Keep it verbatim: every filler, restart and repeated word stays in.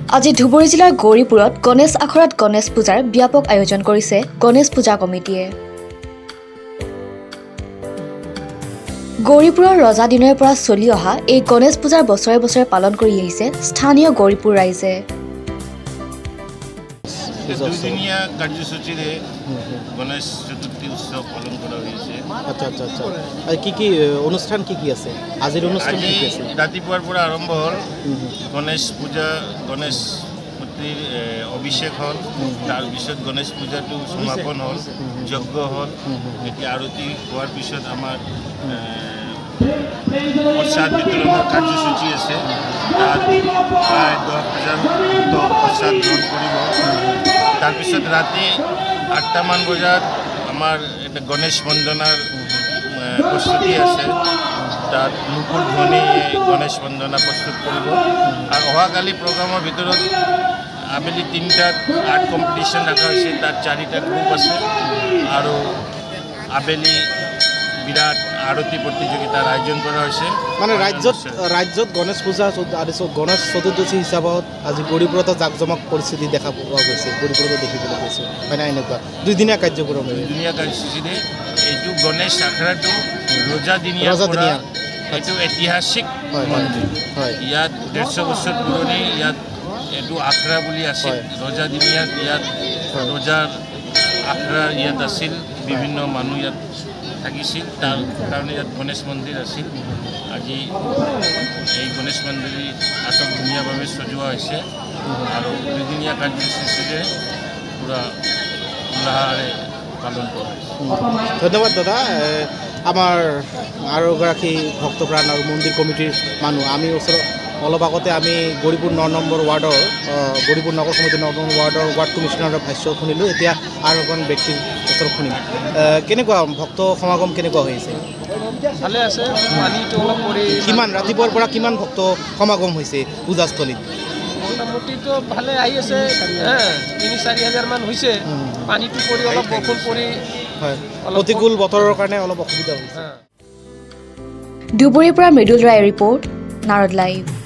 আজি ধুবুৰী জিলাৰ গৌৰীপুৰত গণেশ আখৰাত গণেশ পূজাৰ ব্যাপক আয়োজন কৰিছে গণেশ পূজা কমিটিয়ে। গৌৰীপুৰৰ ৰজা দিনৰ পৰা চলি অহা এই গণেশ পূজাৰ বছৰে বছৰে পালন কৰি আহিছে স্থানীয় গৌৰীপুৰ ৰাইজে। দুদিনীয়া কাৰ্যসূচীৰে গণেশ চতুৰ্থী উৎসৱ পালন কৰা হৈছে। আচ্ছা আচ্ছা আচ্ছা আৰু কি কি অনুষ্ঠান কি কি আছে আজিৰ অনুষ্ঠান কি কি আছে? ৰাতিপুৱাৰ পৰা আৰম্ভ হ'ল গণেশ পূজা, গণেশ মূৰ্তিৰ অভিষেক হ'ল, তাৰপিছত গণেশ পূজাটো সমাপন হ'ল, যজ্ঞ হ'ল। এতিয়া আৰতি হোৱাৰ পিছত আমাৰ প্ৰসাদ বিতৰণৰ কাৰ্যসূচী আছে। তাত প্ৰায় দহ হাজাৰ ভক্ত প্ৰসাদ গ্ৰহণ কৰিব। তাৰপিছত ৰাতি আঠটামান বজাত আমাৰ এটা গণেশ বন্দনাৰ প্ৰস্তুতি আছে। তাত মুকুল ধ্বনি গণেশ বন্দনা প্ৰস্তুত কৰিব। আৰু অহাকালি প্ৰগ্ৰামৰ ভিতৰত আবেলি তিনিটাত আৰ্ট কম্পিটিশ্যন ৰখা হৈছে। তাত চাৰিটা গ্ৰুপ আছে আৰু আবেলি বিৰাট আৰতি প্ৰতিযোগিতাৰ আয়োজন কৰা হৈছে। মানে ৰাজ্যত ৰাজ্যত গণেশ পূজা গণেশ চতুৰ্দশী হিচাপত আজি গৌৰীপুৰতো জাক জমক পৰিস্থিতি দেখা পোৱা গৈছে। গৌৰীপুৰতো দেখিবলৈ পাইছোঁ হয় না? এনেকুৱা দুইদিনীয়া কাৰ্যক্ৰম দুদিনীয়া কাৰ্যসূচীৰে এইটো গণেশ আখৰাটো ৰজাদিনীয়া ৰজাদিনীয়া এইটো ঐতিহাসিক মন্দিৰ হয়। ইয়াত ডেৰশ বছৰ পুৰণি ইয়াত এইটো আখৰা বুলি আছিল। ৰজাদিনীয়াত ইয়াত ৰজাৰ আখৰা ইয়াত আছিল। বিভিন্ন মানুহ ইয়াত থাকিছিল, তাৰ কাৰণে ইয়াত গণেশ মন্দিৰ আছিল। আজি এই গণেশ মন্দিৰ আটক ধুনীয়াভাৱে সজোৱা হৈছে আৰু দুদিনীয়া কাৰ্যসূচীৰে পূৰা উল্লাহেৰে পালন কৰা হৈছে। ধন্যবাদ দাদা। আমাৰ আৰু এগৰাকী ভক্তপ্ৰাণ আৰু মন্দিৰ কমিটিৰ মানুহ আমি ওচৰত অলপ আগতে আমি গৌৰীপুৰ ন নম্বৰ ৱাৰ্ডৰ গৌৰীপুৰ নগৰ সমিতিৰ ন নম্বৰ ৱাৰ্ডৰ ৱাৰ্ড কমিশ্যনাৰৰ ভাষ্য শুনিলোঁ। এতিয়া আৰু এজন ব্যক্তিৰ ওচৰত শুনিম। কেনেকুৱা ভক্ত সমাগম কেনেকুৱা হৈ আছে? ভালে আছে। পানীটো অলপ পৰি কিমান ৰাতিপুৱাৰ পৰা কিমান ভক্ত সমাগম হৈছে পূজাস্থলীত? মোটামুটিতো ভালে আহি আছে। তিনি চাৰি হাজাৰমান হৈছে। পানীটো পৰি অলপ বৰষুণ পৰি হয় প্ৰতিকূল বতৰৰ কাৰণে অলপ অসুবিধা হৈছে। ধুবুৰীৰ পৰা মৃদুল ৰায়ৰ ৰিপৰ্ট, নাৰদ লাইভ।